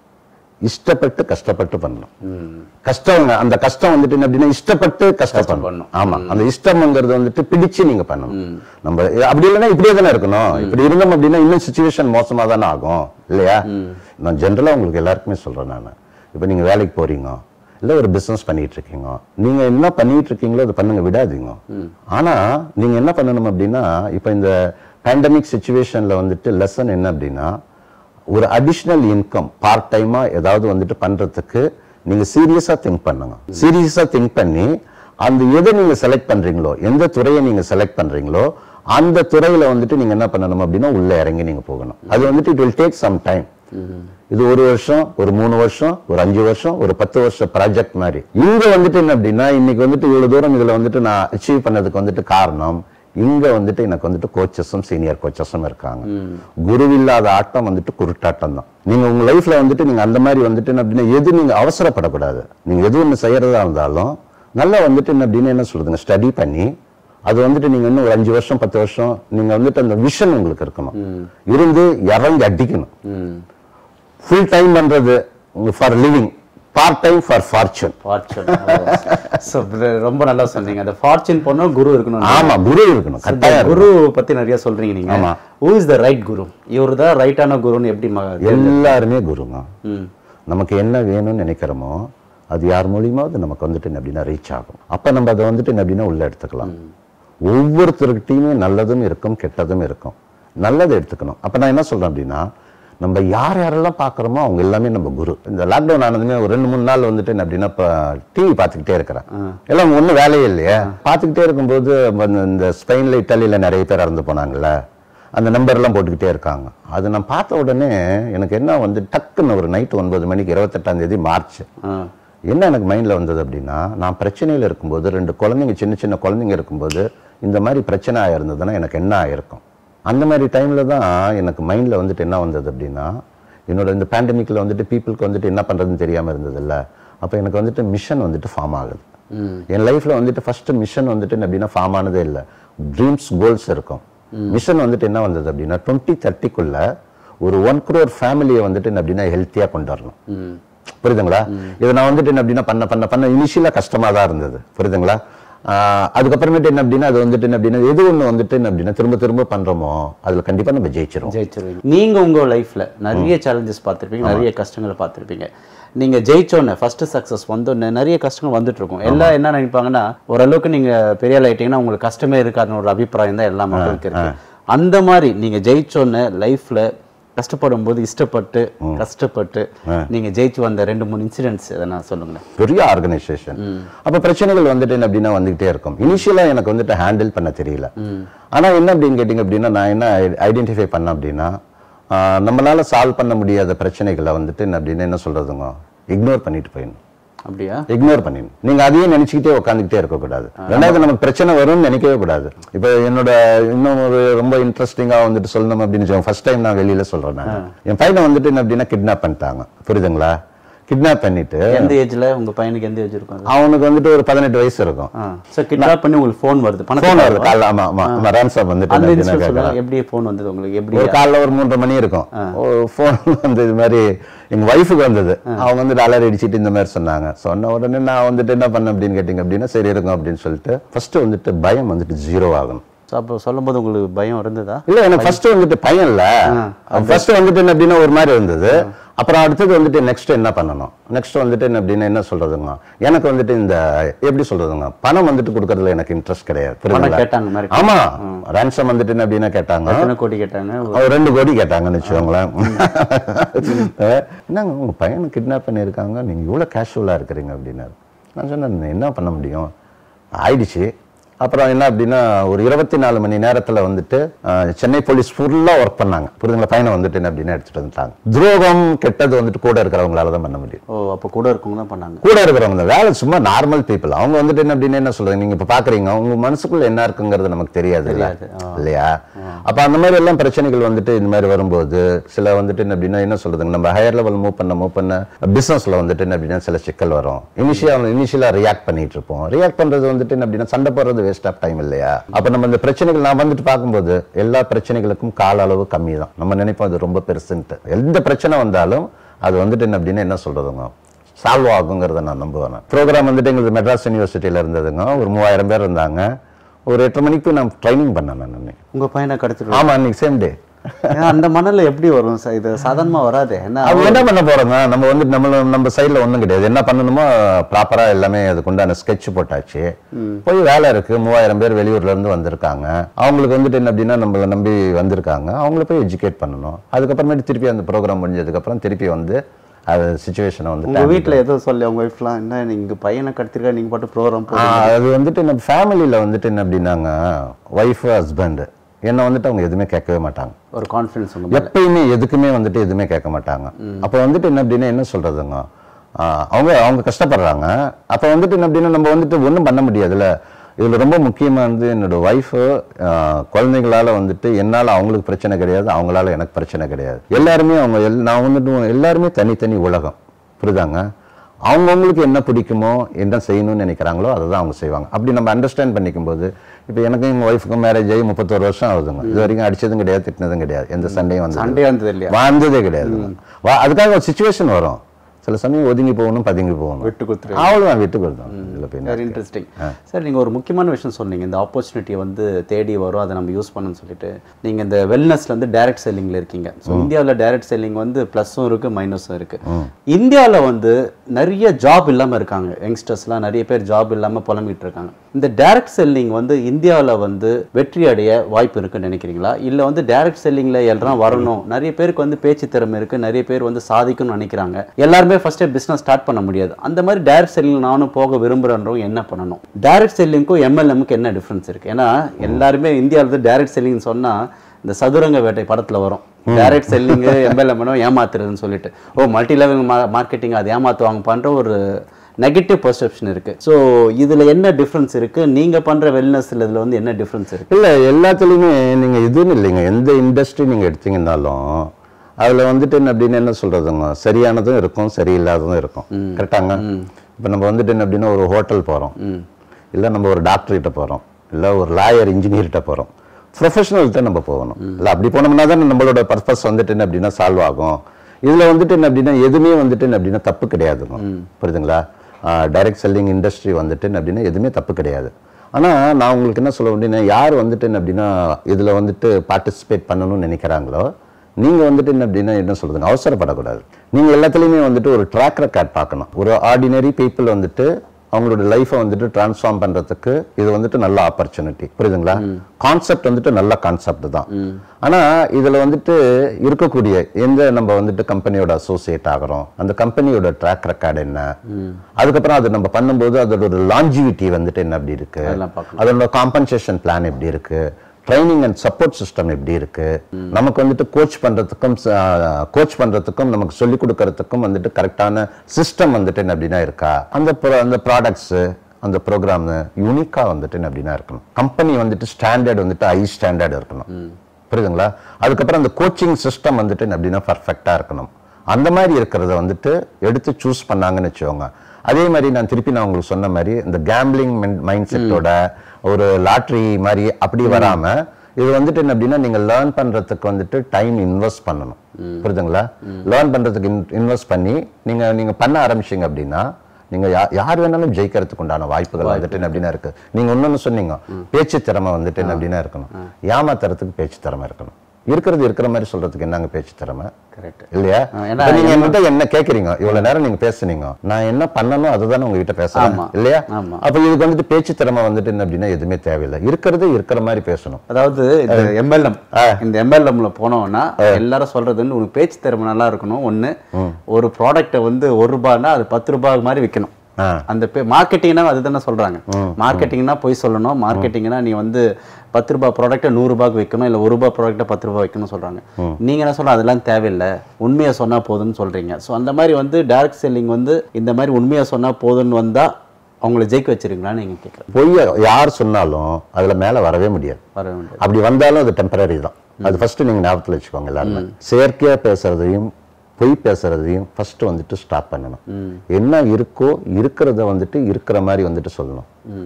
இஷ்டப்பட்டு கஷ்டப்பட்டு பண்ணணும். கஷ்டம், அந்த கஷ்டம் வந்துட்டு என்ன அப்படின்னா இஷ்டப்பட்டு கஷ்டப்படணும். ஆமா, அந்த இஷ்டம்ங்கிறது வந்துட்டு பிடிச்சு நீங்க பண்ணணும். நம்ம அப்படி இல்லைன்னா இப்படியே தானே இருக்கணும். இப்படி இருந்தோம் அப்படின்னா இன்னும் சிச்சுவேஷன் மோசமா தானே ஆகும் இல்லையா? நான் ஜென்ரலா உங்களுக்கு எல்லாருக்குமே சொல்றேன். நான் இப்ப நீங்க வேலைக்கு போறீங்க, இல்ல ஒரு பிசினஸ் பண்ணிட்டு இருக்கீங்க, நீங்க என்ன பண்ணிட்டு இருக்கீங்களோ அதை பண்ணுங்க, விடாதீங்க. ஆனா நீங்க என்ன பண்ணணும் அப்படின்னா, இப்ப இந்த பேண்டமிக் சிச்சுவேஷன்ல வந்துட்டு லெசன் என்ன அப்படின்னா, ஒரு அடிஷனல் இன்கம் பார்ட் டைமா ஏதாவது வந்துட்டு பண்றதுக்கு நீங்க சீரியஸா திங்க் பண்ணுங்க. சீரியஸா திங்க் பண்ணி அந்த எதை நீங்க செலக்ட் பண்றீங்களோ, எந்த துறையை நீங்க செலக்ட் பண்றீங்களோ அந்த துறையில வந்துட்டு நீங்க என்ன பண்ணணும் அப்படின்னா உள்ள இறங்கி நீங்க போகணும். அது வந்துட்டு it will take some time. இது ஒரு வருஷம், ஒரு மூணு வருஷம், ஒரு அஞ்சு வருஷம், ஒரு பத்து வருஷம் ப்ராஜெக்ட் மாதிரி. இங்க வந்துட்டு என்ன அப்படின்னா, இன்னைக்கு வந்துட்டு இவ்வளவு தூரம் இதுல வந்துட்டு நான் அச்சீவ் பண்ணதுக்கு வந்துட்டு காரணம், இங்க வந்துட்டு எனக்கு வந்துட்டு கோச்சஸும் சீனியர் கோச்சஸும் இருக்காங்க. குருவில்லாத ஆட்டம் வந்துட்டு குருட்டாட்டம் தான். நீங்க உங்க லைஃப்ல வந்துட்டு நீங்க அந்த மாதிரி வந்துட்டு என்ன அப்படின்னா எது நீங்க அவசரப்படக்கூடாது. நீங்க எது ஒண்ணு செய்யறதா இருந்தாலும் நல்லா வந்துட்டு என்ன அப்படின்னு என்ன சொல்றதுங்க, ஸ்டடி பண்ணி அது வந்துட்டு நீங்க இன்னும் ஒரு அஞ்சு வருஷம் பத்து வருஷம் நீங்க வந்துட்டு அந்த விஷன் உங்களுக்கு இருக்கணும். இருந்து இறங்கி அடிக்கணும். ஃபுல் டைம் பண்றது for living, part time for fortune. Fortune ரொம்ப நல்லா சொன்னீங்க. அந்த ஃபார்ச்சூன் பண்ணா குரு இருக்கணும். ஆமா, குரு இருக்கணும். குரு பத்தி நிறைய சொல்றீங்க நீங்க. ஆமா, who is the right குரு? இவரு தான் ரைட்டான குருன்னு எப்படி? எல்லாருமே குருங்க. நமக்கு என்ன வேணும்னு நினைக்கிறோமோ அது யார் மூலியமாவது நமக்கு வந்துட்டு அப்படின்னா ரீச் ஆகும். அப்ப நம்ம அதை வந்துட்டு அப்படின்னா உள்ள எடுத்துக்கலாம். ஒவ்வொருத்தருக்கிட்டையுமே நல்லதும் இருக்கும், கெட்டதும் இருக்கும். நல்லதை எடுத்துக்கணும். அப்ப நான் என்ன சொல்றேன் அப்படின்னா, நம்ம யார் யாரெல்லாம் பார்க்குறோமோ அவங்க எல்லாமே நம்ம குரு. இந்த லாக்டவுன் ஆனதுமே ஒரு ரெண்டு மூணு நாள் வந்துட்டு என்ன அப்படின்னா இப்போ டிவி பார்த்துக்கிட்டே இருக்கிறேன். எல்லாம் ஒன்றும் வேலையே இல்லையா, பார்த்துக்கிட்டே இருக்கும்போது இந்த ஸ்பெயினில் இட்டாலியில் நிறைய பேர் இறந்து போனாங்கல்ல, அந்த நம்பர்லாம் போட்டுக்கிட்டே இருக்காங்க. அது நான் பார்த்த உடனே எனக்கு என்ன வந்து டக்குன்னு ஒரு நைட்டு ஒன்பது மணிக்கு இருபத்தெட்டாம் தேதி மார்ச் என்ன எனக்கு மைண்டில் வந்தது அப்படின்னா, நான் பிரச்சனையில் இருக்கும்போது ரெண்டு குழந்தைங்க சின்ன சின்ன குழந்தைங்க இருக்கும்போது இந்த மாதிரி பிரச்சனை ஆயிருந்ததுன்னா எனக்கு என்ன ஆயிருக்கும். அந்த மாதிரி டைமில் தான் எனக்கு மைண்டில் வந்துட்டு என்ன வந்தது அப்படின்னா, என்னோட இந்த பேண்டமிக்கில் வந்துட்டு பீப்புளுக்கு வந்துட்டு என்ன பண்ணுறதுன்னு தெரியாமல் இருந்தது இல்லை. அப்போ எனக்கு வந்துட்டு மிஷன் வந்துட்டு ஃபார்ம் ஆகுது. என் லைஃப்பில் வந்துட்டு ஃபஸ்ட்டு மிஷன் வந்துட்டு அப்படின்னா ஃபார்ம் ஆனதே இல்லை. ட்ரீம்ஸ், கோல்ஸ் இருக்கும். மிஷன் வந்துட்டு என்ன வந்தது அப்படின்னா, டுவெண்ட்டி தேர்ட்டிக்குள்ள ஒரு ஒன் குரோர் ஃபேமிலியை வந்துட்டு என்ன அப்படின்னா ஹெல்த்தியாக கொண்டு வரணும். புரியுதுங்களா? இதை நான் வந்துட்டு என்ன அப்படின்னா பண்ண பண்ண பண்ண இனிஷியலாக கஷ்டமாக தான் இருந்தது. புரியுதுங்களா? அதுக்கப்புறமேட்டு என்ன அப்படின்னா அது வந்துட்டு என்ன அப்படின்னா எது ஒன்று வந்துட்டு என்ன அப்படின்னா திரும்ப திரும்ப பண்றோமோ அதுல கண்டிப்பா நம்ம ஜெயிச்சிரும் ஜெயிச்சிருவீங்க. நீங்க உங்க லைஃப்ல நிறைய சேலஞ்சஸ் பார்த்துருப்பீங்க, நிறைய கஷ்டங்களை பார்த்துருப்பீங்க. நீங்க ஜெயிச்சோன்னு ஃபர்ஸ்ட் சக்சஸ் வந்தோன்னு நிறைய கஷ்டங்கள் வந்துட்டு இருக்கும். எல்லாம் என்ன நினைப்பாங்கன்னா, ஓரளவுக்கு நீங்க பெரிய ஆயிட்டீங்கன்னா உங்களுக்கு கஷ்டமே இருக்காதுன்னு ஒரு அபிப்பிராயம் தான் எல்லா மக்களுக்கு இருக்கு. அந்த மாதிரி நீங்க ஜெயிச்சோன்னு லைஃப்ல கஷ்டப்படும் போது இஷ்டப்பட்டு கஷ்டப்பட்டு நீங்க ஜெயிச்சு வந்த ரெண்டு மூணு இன்சிடென்ட்ஸ் எதனா சொல்லுங்க. பெரிய ஆர்கனைசேஷன், அப்ப பிரச்சனைகள் வந்துட்டு என்ன அப்படின்னா வந்துகிட்டே இருக்கும். இனிஷியலா எனக்கு வந்துட்டு ஹேண்டில் பண்ண தெரியல. ஆனா என்ன அப்படின்னு கேட்டீங்க அப்படின்னா, நான் என்ன ஐடென்டிஃபை பண்ண அப்படின்னா, நம்மளால சால்வ் பண்ண முடியாத பிரச்சனைகளை வந்துட்டு என்ன அப்படின்னு என்ன சொல்றதுங்க, இக்னோர் பண்ணிட்டு போயிடணும். அப்படியா? இக்னோர் பண்ணிடணும். நீங்க அதையே நினைச்சுக்கிட்டே உட்காந்துக்கிட்டே இருக்கக்கூடாது. ரெண்டாவது நமக்கு பிரச்சனை வரும்னு நினைக்கவே கூடாது. இப்ப என்னோட இன்னும் ஒரு ரொம்ப இன்ட்ரெஸ்டிங்கா வந்துட்டு சொல்லணும் அப்படின்னு ஃபர்ஸ்ட் டைம் நான் வெளியில சொல்றேன். என் பையனை வந்துட்டு என்ன அப்படின்னா கிட்னாப் பண்ணிட்டாங்க. புரியுதுங்களா? கிட்னாப் பண்ணிட்டு எந்த ஏஜ்ல உங்க பையனுக்கு எந்த ஏஜ் இருக்கும்? அவனுக்கு வந்துட்டு ஒரு பதினெட்டு வயசு இருக்கும். சோ கிட்னாப் பண்ணி உங்களுக்கு ஃபோன் வருது, ஃபோன் வருது காலைல. ஆமா ஆமா ரான்சம் வந்துட்டு எப்படி ஃபோன் வந்தது உங்களுக்கு? எப்படி ஒரு காலைல ஒரு மூன்றரை மணி இருக்கும், ஃபோன் வந்து இது மாதிரி எங்க ஒய்ஃபுக்கு வந்தது. அவங்க வந்துட்டு அலறி அடிச்சுட்டு இந்த மாதிரி சொன்னாங்க. சொன்ன உடனே நான் வந்துட்டு என்ன பண்ண அப்படின்னு கேட்டீங்க அப்படின்னா சரி இருக்கும் அப்படின்னு சொல்லிட்டு ஃபர்ஸ்ட் வந்துட்டு பயம் வந்துட்டு ஜீரோ ஆகணும். அப்போ சொல்லும் போது உங்களுக்கு பயம் இருந்ததா? இல்ல எனக்கு ஃபர்ஸ்ட் வந்துட்டு பயம் இல்ல, ஃபர்ஸ்ட் வந்துட்டு என்ன அப்படின்னா ஒரு மாதிரி இருந்தது. அப்புறம் அடுத்தது வந்துட்டு நெக்ஸ்ட் என்ன பண்ணணும், நெக்ஸ்ட் வந்துட்டு என்ன அப்படின்னா என்ன சொல்றதுங்க, எனக்கு வந்துட்டு இந்த எப்படி சொல்றதுங்க பணம் வந்துட்டு கொடுக்கறதுல எனக்கு இன்ட்ரெஸ்ட் கிடையாது. கேட்டாங்க. ஆமா ரான்சம் வந்துட்டு என்ன அப்படின்னா கேட்டாங்க, எத்தனை கோடி கேட்டாங்க? ரெண்டு கோடி கேட்டாங்கன்னு வச்சுக்கோங்களேன். என்னங்க உங்க பையனை கிட்னாப் பண்ணியிருக்காங்க, நீங்க இவ்வளவு கேஷுவலா இருக்கிறீங்க அப்படின்னாரு. நான் சொன்னேன் என்ன பண்ண முடியும் ஆயிடுச்சு. அப்புறம் என்ன அப்படின்னா ஒரு இருபத்தி நாலு மணி நேரத்துல வந்துட்டு சென்னை போலீஸ் ஃபுல்லா ஒர்க் பண்ணாங்க. புரியுதுங்களா? பையனை வந்துட்டு என்ன அப்படின்னா எடுத்துட்டு வந்துட்டாங்க. துரோகம் கெட்டது வந்துட்டு கூட இருக்கிறவங்களால தான் பண்ண முடியும். ஓ அப்போ கூட இருக்கவங்க தான் பண்ணாங்க. கூட இருக்கிறவங்க வேலை சும்மா நார்மல் பீப்புள். அவங்க வந்துட்டு என்ன அப்படின்னா என்ன சொல்றாங்க, நீங்க இப்ப பாக்குறீங்க உங்க மனசுக்குள்ள என்ன இருக்குங்கிறது நமக்கு தெரியாது இல்லையா? அப்ப அந்த மாதிரி எல்லாம் பிரச்சனைகள் வந்துட்டு இந்த மாதிரி வரும்போது சில வந்துட்டு என்ன அப்படின்னா என்ன சொல்றதுங்க, நம்ம ஹையர் லெவல் மூவ் பண்ண மூவ் பண்ண பிசினஸ்ல வந்துட்டு என்ன அப்படின்னா சில சிக்கல் வரும். இனிஷியா இனிஷியலா ரியாக்ட் பண்ணிட்டு இருப்போம். ரியாக்ட் பண்றது வந்துட்டு என்ன அப்படின்னா சண்டை போடுறது வேஸ்ட் ஆஃப் டைம் இல்லையா? அப்ப நம்ம இந்த பிரச்சனைகள் நான் வந்துட்டு பார்க்கும்போது எல்லா பிரச்சனைகளுக்கும் கால அளவு கம்மி தான். நம்ம நினைப்போம் அது ரொம்ப பெருசுன்ட்டு. எந்த பிரச்சனை வந்தாலும் அது வந்துட்டு என்ன அப்படின்னா என்ன சொல்றதுங்க சால்வ் ஆகுங்கிறத நான் நம்புவேன். ப்ரோக்ராம் வந்துட்டு எங்களுக்கு மெட்ராஸ் யூனிவர்சிட்டியில இருந்ததுங்க. ஒரு மூவாயிரம் பேர் இருந்தாங்க. ஒரு எட்டரை மணிக்கு நான் ட்ரைனிங் பண்ணேன். நான் உங்க பையனை கடத்திட்டு? ஆமா அன்னைக்கு சேம் டே. அந்த மணல்ல எப்படி வரும் இது சாதாரணமா வராது. என்ன என்ன பண்ண போறோங்க, நம்ம வந்து நம்ம நம்ம சைட்ல ஒண்ணும் கிடையாது. என்ன பண்ணணுமோ ப்ராப்பரா எல்லாமே அதுக்கு உண்டான ஸ்கெட்ச் போட்டாச்சு. போய் வேலை இருக்கு. மூவாயிரம் பேர் வெளியூர்ல இருந்து வந்திருக்காங்க. அவங்களுக்கு வந்துட்டு என்ன அப்படின்னா நம்மள நம்பி வந்திருக்காங்க. அவங்கள போய் எஜுகேட் பண்ணணும். அதுக்கப்புறமேட்டு திருப்பி அந்த ப்ரோக்ராம் முடிஞ்சதுக்கு அப்புறம் திருப்பி வந்து அது சிச்சுவேஷனை வந்து உங்க வீட்டுல ஏதோ சொல்லி அவங்க ஒய்ஃப்லாம் என்ன நீங்க பையனை கடத்திருக்கா நீங்க பாட்டு ப்ரோக்ராம் அது வந்துட்டு நம்ம ஃபேமிலியில வந்துட்டு என்ன அப்படின்னாங்க ஒய்ஃப் ஹஸ்பண்ட் என்ன வந்துட்டு அவங்க எதுவுமே கேட்கவே மாட்டாங்க. ஒரு கான்ஃபிடன்ஸ் எப்பயுமே எதுக்குமே வந்துட்டு எதுவுமே கேட்க மாட்டாங்க. அப்போ வந்துட்டு என்ன அப்படின்னா என்ன சொல்றதுங்க, அவங்க அவங்க கஷ்டப்படுறாங்க. அப்போ வந்துட்டு என்ன அப்படின்னா நம்ம வந்துட்டு ஒன்றும் பண்ண முடியாதுல்ல. இதுல ரொம்ப முக்கியமா வந்து என்னோட ஒய்ஃபு குழந்தைங்களால வந்துட்டு என்னால அவங்களுக்கு பிரச்சனை கிடையாது, அவங்களால எனக்கு பிரச்சனை கிடையாது. எல்லாருமே அவங்க எல் நான் வந்துட்டு எல்லாருமே தனித்தனி உலகம். புரியுதாங்க? அவங்கவுங்களுக்கு என்ன பிடிக்குமோ என்ன செய்யணும்னு நினைக்கிறாங்களோ அதை தான் அவங்க செய்வாங்க. அப்படி நம்ம அண்டர்ஸ்டாண்ட் பண்ணிக்கும் போது இப்போ எனக்கும் எங்கள் ஒய்ஃபுக்கும் மேரேஜ் ஆகி முப்பத்தோரு வருஷம் ஆகுதுங்க. இது வரைக்கும் அடிச்சதும் கிடையாது, திட்டினதும் கிடையாது, எந்த சண்டையும் வந்து சண்டே வந்தது இல்லையா? வந்ததே கிடையாது. அதுக்காக ஒரு சிச்சுவேஷன் வரும். சில சமயம் ஒதுங்கி போகணும், பதுங்கி போகணும், விட்டு கொடுத்துரு அவ்வளோதான் விட்டு கொடுத்தோம். Very interesting sir. நீங்கள் ஒரு முக்கியமான விஷயம் சொன்னீங்க, இந்த ஆப்பர்ச்சுனிட்டியை வந்து தேடி வரும் அதை நம்ம யூஸ் பண்ணணும்னு சொல்லிட்டு. நீங்கள் இந்த வெல்னஸ்ல வந்து டைரக்ட் செல்லிங்கில் இருக்கீங்க. ஸோ இந்தியாவில் டைரக்ட் செல்லிங் வந்து ப்ளஸும் இருக்குது மைனஸும் இருக்குது. இந்தியாவில் வந்து நிறைய ஜாப் இல்லாமல் இருக்காங்க. யங்ஸ்டர்ஸ்லாம் நிறைய பேர் ஜாப் இல்லாமல் புலம்பிட்டு இருக்காங்க. இந்த டைரக்ட் செல்லிங் வந்து இந்தியாவில் வந்து வெற்றி அடைய வாய்ப்பு இருக்குன்னு நினைக்கிறீங்களா? இல்லை வந்து டைரக்ட் செல்லிங்கில் எல்லாம் வரணும், நிறைய பேருக்கு வந்து பேச்சு திறமை இருக்குது, நிறைய பேர் வந்து சாதிக்கணும்னு நினைக்கிறாங்க, எல்லாருமே ஃபர்ஸ்ட் பிசினஸ் ஸ்டார்ட் பண்ண முடியாது. அந்த மாதிரி டைரக்ட் செல்லிங் நானும் போக விரும்புறேன்றவங்க என்ன பண்ணணும்? டைரக்ட் செல்லிங்க்கும் எம்எல்எம்க்கு என்ன டிஃபரன்ஸ் இருக்கு? ஏன்னா எல்லாருமே இந்தியாவில் டைரக்ட் செல்லிங் சொன்னா இந்த சதுரங்க வேட்டை படத்துல வரும், டைரக்ட் செல்லிங் எம்எல்எம் ஏமாத்துறதுன்னு சொல்லிட்டு, ஓ மல்டி லெவல் மார்க்கெட்டிங் அது ஏமாத்துவாங்க பண்ற ஒரு நெகட்டிவ் பர்செப்ஷன் இருக்கு. ஸோ இதுல என்ன டிஃபரன்ஸ் இருக்கு? நீங்க பண்ற வெல்னஸ்ல இதுல வந்து என்ன டிஃபரன்ஸ் இருக்கு? இல்ல எல்லாத்துலயுமே நீங்க இதுன்னு இல்லைங்க, எந்த இண்டஸ்ட்ரி நீங்க எடுத்தீங்கன்னாலும் அதுல வந்துட்டு என்ன அப்படின்னு என்ன சொல்றதுங்க, சரியானதும் இருக்கும் சரியில்லாததும் இருக்கும். கரெக்டாங்க? இப்போ நம்ம வந்துட்டு என்ன அப்படின்னா ஒரு ஹோட்டல் போறோம், இல்லை நம்ம ஒரு டாக்டர்கிட்ட போறோம், இல்லை ஒரு லாயர் இன்ஜினியர்கிட்ட போறோம், ப்ரொஃபஷனல்கிட்ட நம்ம போகணும். இல்லை அப்படி போனோம்னா தான் நம்மளோட பர்பஸ் வந்துட்டு என்ன அப்படின்னா சால்வ் ஆகும். இதுல வந்துட்டு என்ன அப்படின்னா எதுவுமே வந்துட்டு என்ன அப்படின்னா தப்பு கிடையாதுங்க. புரியுதுங்களா? டைரக்ட் செல்லிங் இண்டஸ்ட்ரி வந்துட்டு என்ன அப்படின்னா எதுவுமே தப்பு கிடையாது. ஆனால் நான் உங்களுக்கு என்ன சொல்ல அப்படின்னா யார் வந்துட்டு என்ன அப்படின்னா இதில் வந்துட்டு பார்ட்டிசிபேட் பண்ணணும்னு நினைக்கிறாங்களோ நீங்கள் வந்துட்டு என்ன அப்படின்னா என்ன சொல்றதுங்க அவசரப்படக்கூடாது. நீங்கள் எல்லாத்துலேயுமே வந்துட்டு ஒரு ட்ராக் ரெக்கார்ட் பார்க்கணும். ஒரு ஆர்டினரி பீப்புள் வந்துட்டு அவங்களோட லைஃபை வந்துட்டு டிரான்ஸ்ஃபார்ம் பண்றதுக்கு இது வந்துட்டு நல்ல ஆப்பர்ச்சுனிட்டி. புரியுதுங்களா? கான்செப்ட் வந்துட்டு நல்ல கான்செப்ட் தான். ஆனா இதுல வந்துட்டு இருக்கக்கூடிய எந்த நம்ம வந்துட்டு கம்பெனியோட அசோசியேட் ஆகிறோம், அந்த கம்பெனியோட ட்ராக் ரெக்கார்டு என்ன, அதுக்கப்புறம் அது நம்ம பண்ணும்போது அதோட ஒரு லாஞ்சிவிட்டி வந்துட்டு என்ன அப்படி இருக்கு, அதோட காம்பன்சேஷன் பிளான் எப்படி இருக்கு, ட்ரைனிங் அண்ட் சப்போர்ட் சிஸ்டம் எப்படி இருக்கு, நமக்கு வந்துட்டு கோச் பண்றதுக்கும் கோச் பண்றதுக்கும் நமக்கு சொல்லிக் கொடுக்கறதுக்கும் வந்துட்டு கரெக்டான சிஸ்டம் வந்துட்டு என்ன அப்படின்னா இருக்கா, அந்த அந்த ப்ராடக்ட்ஸ் அந்த ப்ரோக்ராம் யூனிக்கா வந்துட்டு என்ன அப்படின்னா இருக்கணும். கம்பெனி வந்துட்டு ஸ்டாண்டர்ட் வந்துட்டு ஹை ஸ்டாண்டர்ட் இருக்கணும். புரியுதுங்களா? அதுக்கப்புறம் அந்த கோச்சிங் சிஸ்டம் வந்துட்டு என்ன அப்படின்னா பர்ஃபெக்டா இருக்கணும். அந்த மாதிரி இருக்கிறத வந்துட்டு எடுத்து சூஸ் பண்ணாங்கன்னு வச்சுக்கோங்க. அதே மாதிரி நான் திருப்பி நான் உங்களுக்கு சொன்ன மாதிரி இந்த கேம்பிளிங் மைண்ட் செட்டோட ஒரு லாட்ரி மாதிரி அப்படி வராம இது வந்துட்டு என்ன அப்படின்னா நீங்க லேர்ன் பண்றதுக்கு வந்துட்டு டைம் இன்வெஸ்ட் பண்ணணும். புரியுதுங்களா? லேர்ன் பண்றதுக்கு இன்வெஸ்ட் பண்ணி நீங்க நீங்க பண்ண ஆரம்பிச்சீங்க அப்படின்னா நீங்க யார் வேணாலும் ஜெயிக்கிறதுக்கு உண்டான வாய்ப்புகள் வந்துட்டு என்ன அப்படின்னா இருக்கு. நீங்க இன்னொன்னு சொன்னீங்க, பேச்சு திறமை வந்துட்டு என்ன அப்படின்னா இருக்கணும். ஏமாத்துறதுக்கு பேச்சு திறமை இருக்கணும். இருக்கிறது இருக்கிற மாதிரி சொல்றதுக்கு என்னங்க பேச்சு திறமை இல்லையா? நீங்க என்கிட்ட என்ன கேக்குறீங்க, இவ்வளவு நேரம் நீங்க பேசுனீங்க, நான் என்ன பண்ணணும் அதுதானே உங்ககிட்ட பேசுறேன் இல்லையா? அப்ப இதுக்கு வந்துட்டு பேச்சு திறமை வந்துட்டு என்ன அப்படின்னா எதுவுமே தேவையில்லை. இருக்கிறது இருக்கிற மாதிரி பேசணும். அதாவது இந்த எம்எல்எம் இந்த எம்எல்எம்ல போனோம்னா எல்லாரும் சொல்றது வந்து உனக்கு பேச்சு திறமை நல்லா இருக்கணும். ஒண்ணு, ஒரு ப்ராடக்ட்டை வந்து ஒரு ரூபாய்னா அது பத்து ரூபாய் மாதிரி விற்கணும். அந்த மார்க்கெட்டிங்னா அதுதானே சொல்றாங்க. மார்க்கெட்டிங்னா போய் சொல்லணும். மார்க்கெட்டிங்னா நீ வந்து பத்து ரூபாய் ப்ராடக்ட்டை நூறு ரூபாய்க்கு வைக்கணும், இல்லை ஒரு ரூபாய் ப்ராடக்ட்டை பத்து ரூபாய் வைக்கணும்னு சொல்றாங்க. நீங்க என்ன சொல்ற அதெல்லாம் தேவையில்லை, உண்மையை சொன்னா போதும்னு சொல்றீங்க. ஸோ அந்த மாதிரி வந்து டைரக்ட் செல்லிங் வந்து இந்த மாதிரி உண்மையை சொன்னா போதும்னு வந்தா அவங்கள ஜெயிக்க வச்சிருக்கீங்களான்னு நீங்க கேட்குறேன். பொய்ய யார் சொன்னாலும் அதுல மேல வரவே முடியாது. வரவே முடியாது. அப்படி வந்தாலும் அது டெம்பரரி தான். அது ஃபர்ஸ்ட் நீங்க ஞாபகத்தில் வச்சுக்கோங்க. எல்லாருமே செயற்கையா பேசுறதையும் பொய் பேசுறதையும் ஃபர்ஸ்ட் வந்துட்டு ஸ்டாப் பண்ணணும். என்ன இருக்கோ இருக்கிறத வந்துட்டு இருக்கிற மாதிரி வந்துட்டு சொல்லணும்.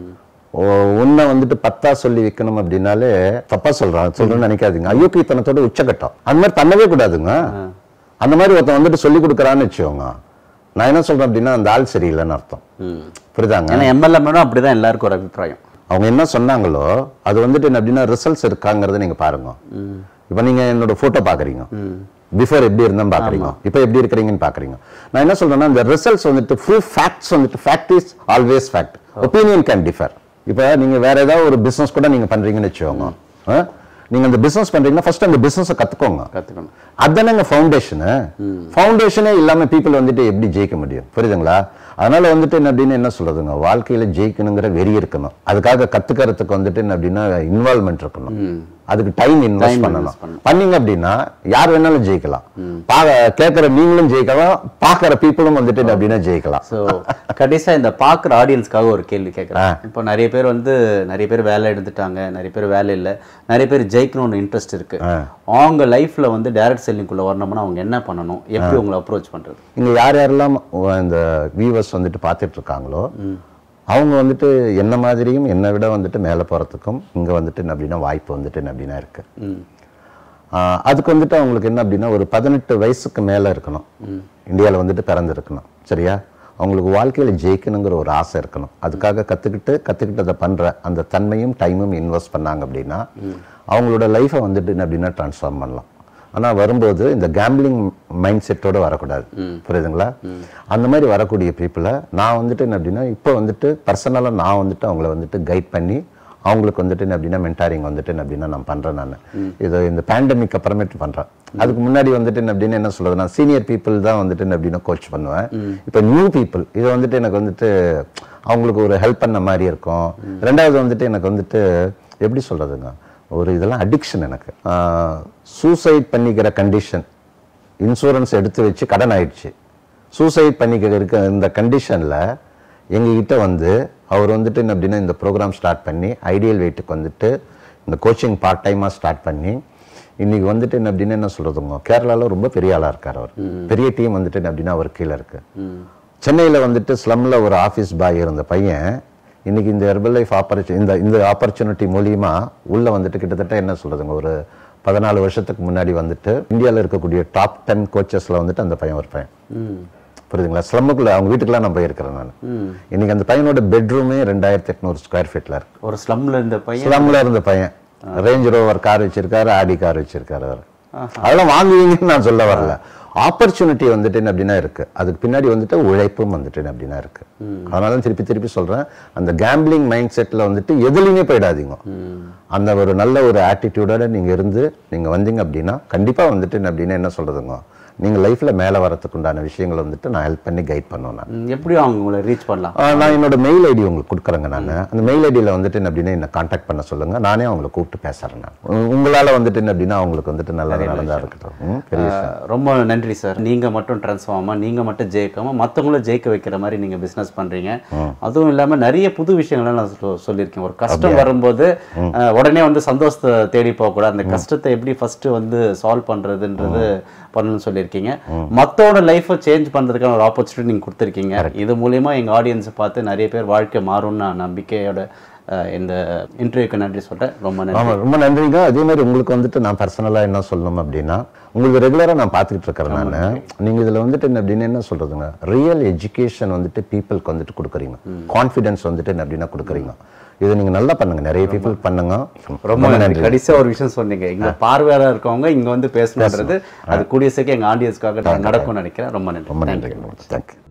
உன்னை வந்துட்டு பத்தா சொல்லி வைக்கணும் அப்படின்னாலே தப்பா சொல்றான் சொல்றேன்னு நினைக்காதீங்க. அயோக்கியத்தனத்தோட உச்சகட்டம். அந்த மாதிரி பண்ணவே கூடாதுங்க. அந்த மாதிரி ஒருத்தன் வந்துட்டு சொல்லி கொடுக்குறான்னு வச்சுக்கோங்க, நான் என்ன சொல்றேன் அப்படின்னா அந்த ஆள் சரியில்லைன்னு அர்த்தம். புரியுதாங்க? எம்எல்ஏ அப்படிதான் எல்லாருக்கும் ஒரு அபிப்பிராயம். அவங்க என்ன சொன்னாங்களோ அது வந்துட்டு என்ன அப்படின்னா ரிசல்ட்ஸ் இருக்காங்கிறத நீங்க பாருங்க. இப்ப நீங்க என்னோட போட்டோ பாக்குறீங்க, பிஃபோர் எப்படி இருந்தா பாக்குறீங்க, இப்ப எப்படி இருக்கிறீங்கன்னு பாக்குறீங்க. நான் என்ன சொல்றேன்னா இந்த ரிசல்ட்ஸ் வந்துட்டு ஃபுல் ஃபேக்ட்ஸ் வந்துட்டு fact is always fact, opinion can differ. இப்ப நீங்க வேற ஏதாவது ஒரு பிசினஸ் கூட நீங்க பண்றீங்கன்னு வச்சுக்கோங்க. நீங்க அந்த பிசினஸ் பண்றீங்கன்னா ஃபர்ஸ்ட் அந்த பிசினஸ் கத்துக்கோங்க. கத்துக்கணும். அதுதானே ஃபவுண்டேஷன். ஃபவுண்டேஷனே இல்லாம பீப்புள் வந்துட்டு எப்படி ஜெயிக்க முடியும்? புரியுதுங்களா? அதனால வந்துட்டு என்ன அப்படின்னு என்ன சொல்றதுங்க, வாழ்க்கையில ஜெயிக்கணுங்கிற வெறி இருக்கணும். அதுக்காக கத்துக்கிறதுக்கு வந்துட்டு என்ன அப்படின்னா இன்வால்வ்மெண்ட் இருக்கணும். அதுக்கு டைம் இன்வெஸ்ட் பண்ணணும். பண்ணீங்க அப்படின்னா யார் வேணாலும் ஜெயிக்கலாம். கேட்கிற நீங்களும் ஜெயிக்கலாம், பாக்குற பீப்புளும் வந்துட்டு அப்படின்னா ஜெயிக்கலாம். ஸோ கடைசியா இந்த பாக்குற ஆடியன்ஸ்க்காக ஒரு கேள்வி கேட்கறேன். இப்போ நிறைய பேர் வந்து நிறைய பேர் வேலை எடுத்துட்டாங்க, நிறைய பேர் வேலை இல்லை, நிறைய பேர் ஜெயிக்கணும்னு இன்ட்ரெஸ்ட் இருக்கு. அவங்க லைஃப்ல வந்து டைரக்ட் செல்லிங்குள்ள வரணும்னா அவங்க என்ன பண்ணணும், எப்படி உங்களை அப்ரோச் பண்றது? இங்க யார் யாரெல்லாம் இந்த வியூவர்ஸ் வந்துட்டு பார்த்துட்டு இருக்காங்களோ அவங்க வந்துட்டு என்ன மாதிரியும் என்னை விட வந்துட்டு மேலே போகிறதுக்கும் இங்கே வந்துட்டு என்ன அப்படின்னா வாய்ப்பு வந்துட்டு என்ன அப்படின்னா இருக்கு. அதுக்கு வந்துட்டு அவங்களுக்கு என்ன அப்படின்னா ஒரு பதினெட்டு வயசுக்கு மேலே இருக்கணும், இந்தியாவில் வந்துட்டு பிறந்திருக்கணும். சரியா? அவங்களுக்கு வாழ்க்கையில் ஜெயிக்கணுங்கிற ஒரு ஆசை இருக்கணும். அதுக்காக கற்றுக்கிட்டு கற்றுக்கிட்டதை பண்ணுற அந்த தன்மையும் டைமும் இன்வெஸ்ட் பண்ணாங்க அப்படின்னா அவங்களோட லைஃப்பை வந்துட்டு என்ன அப்படின்னா ட்ரான்ஸ்ஃபார்ம் பண்ணலாம். ஆனால் வரும்போது இந்த கேம்பிளிங் மைண்ட் செட்டோட வரக்கூடாது. புரியுதுங்களா? அந்த மாதிரி வரக்கூடிய பீப்புளை நான் வந்துட்டு என்ன அப்படின்னா இப்போ வந்துட்டு பர்சனலாக நான் வந்துட்டு அவங்கள வந்துட்டு கைட் பண்ணி அவங்களுக்கு வந்துட்டு என்ன அப்படின்னா மென்டாரிங் வந்துட்டு என்ன அப்படின்னா நான் பண்ணுறேன். நான் இது இந்த பேண்டமிக் அப்புறமேட்டு பண்ணுறேன். அதுக்கு முன்னாடி வந்துட்டு என்ன அப்படின்னு என்ன சொல்றது, நான் சீனியர் பீப்புள் தான் வந்துட்டு என்ன அப்படின்னா கோச் பண்ணுவேன். இப்போ நியூ பீப்புள் இது வந்துட்டு எனக்கு வந்துட்டு அவங்களுக்கு ஒரு ஹெல்ப் பண்ண மாதிரி இருக்கும். ரெண்டாவது வந்துட்டு எனக்கு வந்துட்டு எப்படி சொல்றதுங்க, ஒரு இதெல்லாம் அடிக்ஷன். எனக்கு சூசைட் பண்ணிக்கிற கண்டிஷன், இன்சூரன்ஸ் எடுத்து வச்சு கடன் ஆயிடுச்சு, சூசைட் பண்ணிக்கிற இருக்க இந்த கண்டிஷனில் எங்ககிட்ட வந்து அவர் வந்துட்டு என்ன அப்படின்னா இந்த ப்ரோக்ராம் ஸ்டார்ட் பண்ணி ஐடியல் வெயிட்டுக்கு வந்துட்டு இந்த கோச்சிங் பார்ட் டைமாக ஸ்டார்ட் பண்ணி இன்னைக்கு வந்துட்டு என்ன அப்படின்னா என்ன சொல்கிறதுங்க, கேரளாவில் ரொம்ப பெரிய ஆளாக இருக்கார். அவர் பெரிய டீம் வந்துட்டு என்ன அப்படின்னா அவர் கீழே இருக்கு. சென்னையில் வந்துட்டு ஸ்லம்மில் ஒரு ஆஃபீஸ் பாய் இருந்த பையன் இன்னைக்கு இந்த ஹெர்பல் லைஃப் ஆப்பர்ச்சு இந்த இந்த ஆப்பர்ச்சுனிட்டி மூலியமா உள்ள வந்துட்டு கிட்டத்தட்ட என்ன சொல்றதுங்க ஒரு பதினாலு வருஷத்துக்கு முன்னாடி வந்துட்டு இந்தியாவில் இருக்கக்கூடிய டாப் டென் கோச்சஸ்ல வந்துட்டு அந்த பையன் ஒரு பையன். புரியுதுங்களா? ஸ்லம்முக்குள்ள அவங்க வீட்டுக்குலாம் நான் போயிருக்கிறேன் நான். இன்னைக்கு அந்த பையனோட பெட்ரூமே ரெண்டாயிரத்தி எட்நூறு ஸ்கொயர் ஃபீட்ல இருக்கு. ஒரு ஸ்லம்ல இருந்த பையன் ஸ்லம்ல இருந்த பையன் ரேஞ்ச் ரோவர் கார் வச்சிருக்காரு, ஆடி கார் வச்சிருக்காரு. அவர் அதெல்லாம் வாங்குவீங்கன்னு நான் சொல்ல வரல. ஆப்பர்ச்சுனிட்டி வந்துட்டு என்ன அப்படின்னா இருக்கு, அதுக்கு பின்னாடி வந்துட்டு உழைப்பும் வந்துட்டு அப்படின்னா இருக்கு. அதனால திருப்பி திருப்பி சொல்றேன், அந்த கேம்பிளிங் மைண்ட் செட்ல வந்துட்டு எதுலையுமே போயிடாதீங்க. அந்த ஒரு நல்ல ஒரு ஆட்டிடியூடோட நீங்க இருந்து நீங்க வந்தீங்க அப்படின்னா கண்டிப்பா வந்துட்டு அப்படின்னா என்ன சொல்றதுங்க, நீங்க லைஃப்ல மேல வரதுக்கு உண்டான விஷயங்களை வந்துட்டு நான் ஹெல்ப் பண்ணி கைட் பண்ணுவேன். நான் எப்படி அவங்க உங்களை ரீச் பண்ணலாம்? நான் என்னோட மெயில் ஐடி உங்களுக்கு கொடுக்குறேங்க. நான் அந்த மெயில் ஐடியில் வந்துட்டு என்ன அப்படின்னா என்ன கான்டாக்ட் பண்ண சொல்லுங்க, நானே அவங்களை கூப்பிட்டு பேசுறேன். நான் உங்களால வந்துட்டு என்ன அப்படின்னா அவங்களுக்கு வந்துட்டு நல்லா நடந்தா இருக்கட்டும். பெரிய ரொம்ப நன்றி சார். நீங்க மட்டும் டிரான்ஸ்ஃபார்மா, நீங்க மட்டும் ஜெயிக்காம மற்றவங்கள ஜெயிக்க வைக்கிற மாதிரி நீங்க பிசினஸ் பண்றீங்க. அதுவும் இல்லாம நிறைய புது விஷயங்கள்லாம் நான் சொல்லியிருக்கேன். ஒரு கஷ்டம் வரும்போது உடனே வந்து சந்தோஷத்தை தேடி போகக்கூடாது, அந்த கஷ்டத்தை எப்படி ஃபர்ஸ்ட் வந்து சால்வ் பண்றதுன்றது பண்ணணும்னு சொல்லி பண்ணியிருக்கீங்க. மற்றோட லைஃப்பை சேஞ்ச் பண்ணுறதுக்கான ஒரு ஆப்பர்ச்சுனிட்டி நீங்கள் கொடுத்துருக்கீங்க. இது மூலிமா எங்கள் ஆடியன்ஸை பார்த்து நிறைய பேர் வாழ்க்கை மாறும்னு நான் நம்பிக்கையோட இந்த இன்டர்வியூக்கு நன்றி சொல்கிறேன். ரொம்ப நன்றி. ஆமாம், ரொம்ப நன்றிங்க. அதே மாதிரி உங்களுக்கு வந்துட்டு நான் பர்சனலாக என்ன சொல்லணும் அப்படின்னா, உங்களுக்கு ரெகுலராக நான் பார்த்துக்கிட்டு இருக்கிறேன். நான் நீங்கள் இதில் வந்துட்டு என்ன அப்படின்னு என்ன சொல்கிறதுங்க, ரியல் எஜுகேஷன் வந்துட்டு பீப்புளுக்கு வந்துட்டு கொடுக்குறீங்க, கான்ஃபிடென்ஸ் வந்துட்டு என்ன அப்படின்னா கொடுக்குறீங்க. இதை நீங்கள் நல்லா பண்ணுங்க, நிறைய பீப்புள் பண்ணுங்க. ரொம்ப நன்றி. கடைசியாக ஒரு விஷயம் சொன்னீங்க, இங்கே பார்வையாளர் இருக்கவங்க இங்கே வந்து பேசணுன்றது அது கூடிய சீக்கிரம் எங்கள் ஆடியன்ஸ்க்காக நடக்கும்னு நினைக்கிறேன். ரொம்ப நன்றி. ரொம்ப நன்றி. தேங்க்யூ.